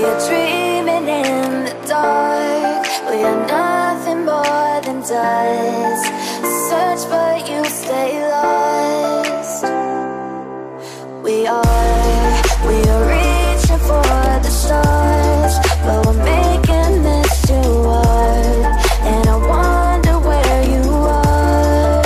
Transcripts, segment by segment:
We're dreaming in the dark. We are nothing more than dust. Search but you stay lost. We are reaching for the stars, but we're making this too hard. And I wonder where you are.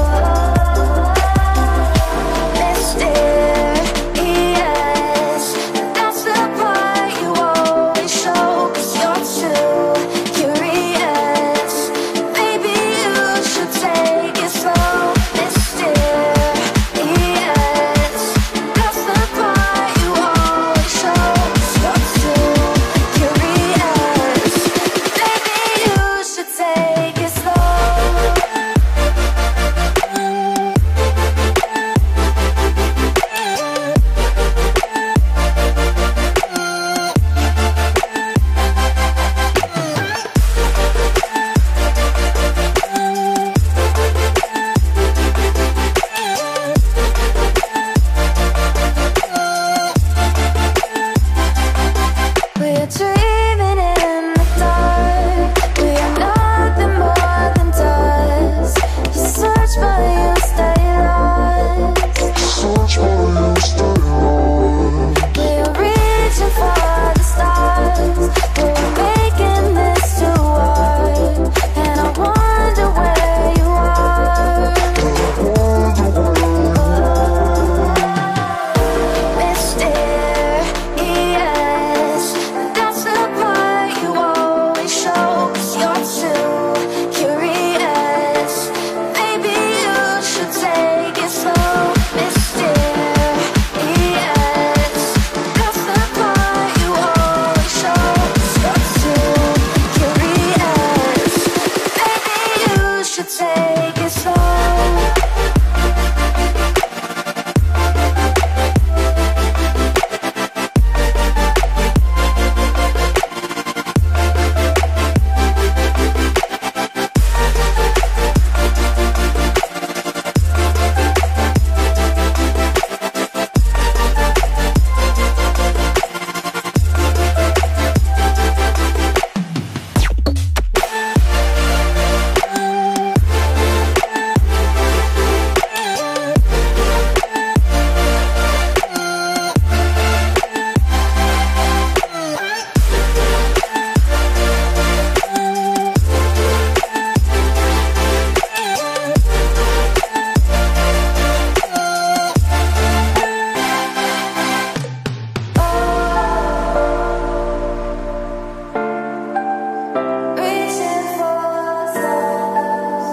Mysterious, that's the part you always show. 'Cause you're too curious. Maybe you should take it slow. Mysterious, that's the part you always show. 'Cause you're too curious. Maybe you should take it slow. We're dreaming in the dark. We are nothing more than dust. You search but you stay lost. We are reaching for the stars, but we're making this too hard. And I wonder where you are. Mysterious, that's the part you always show. 'Cause you're too curious. Maybe you should take it slow. Mysterious, that's the part you always show. 'Cause you're too curious. Maybe you should take it slow. Reaching for the stars.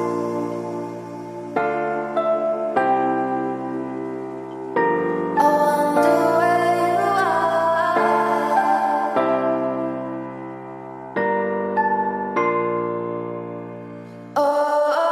I wonder where you are. Oh.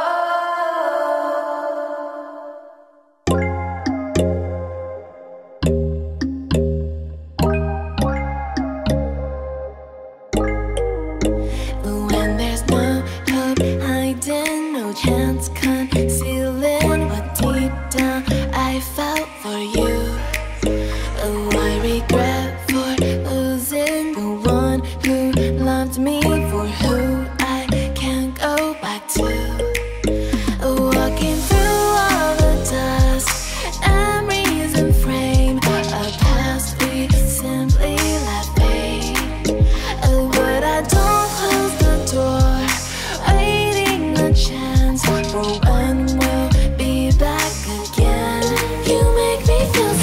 But when there's no hope hiding, no chance concealing what deep down I felt for you. Oh, I regret for losing the one who loved me, for who I can't go back to. Walking through all the dust, memories and frame a past we simply let fade. Oh, but I don't close the door, waiting a chance for when we'll be back again. You make me feel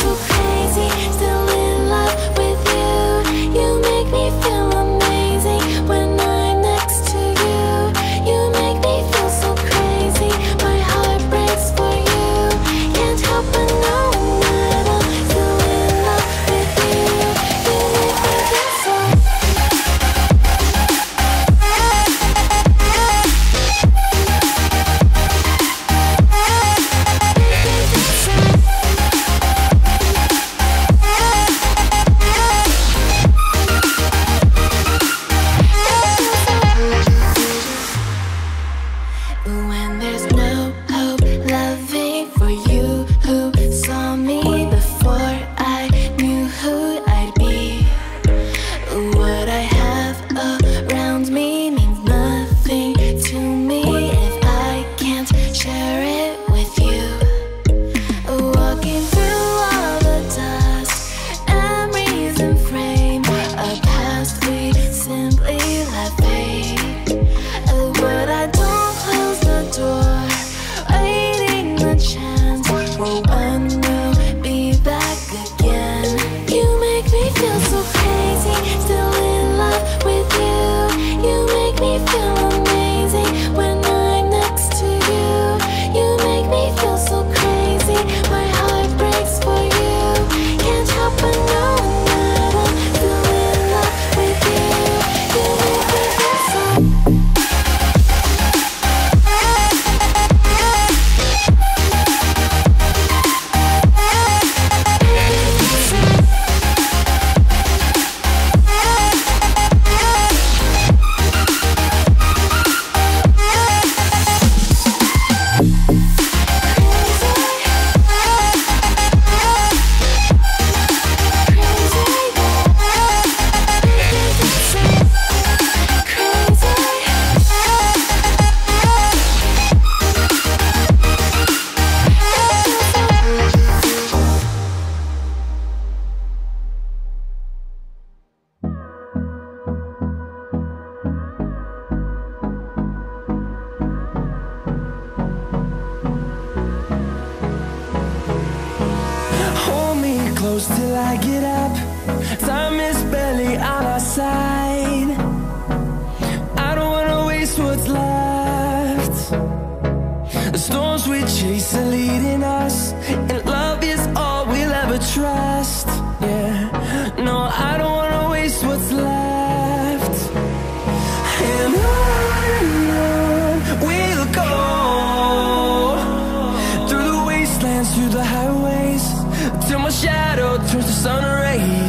close till I get up. Time is barely on our side. I don't wanna waste what's left. The storms we chase are leading us, and love is all we'll ever trust. Yeah, no, I don't wanna waste what's left. And on we'll go, through the wastelands, through the highways, till my shadow turns to sun rays.